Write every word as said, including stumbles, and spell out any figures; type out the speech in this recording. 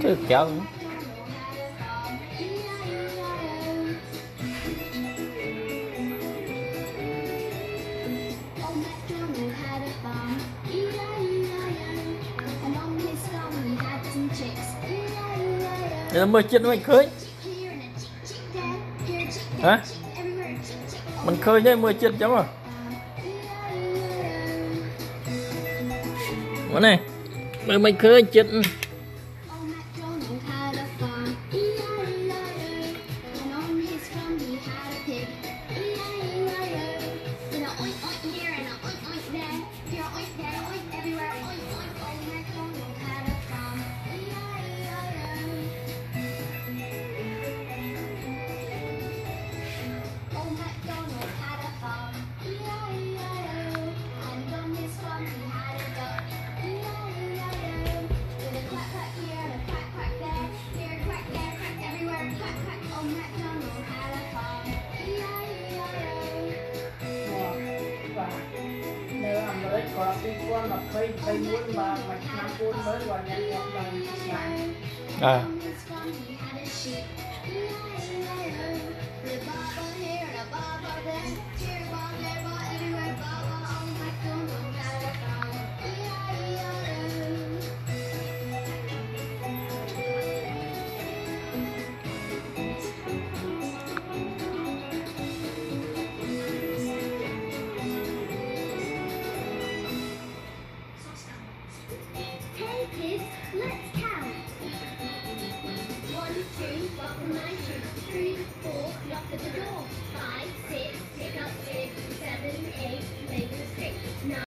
Chứ kéo nó mới chết mới khơi hả mình khơi với mới chết giống à mà này mới mới khơi chết có cái con là cây cây muốn mà mà năm cuốn mới vào nhà hoặc là à Kids, let's count. One, two, welcome nine, two, three, four, knock at the door. Five, six, pick up six, seven, eight, play with six, nine.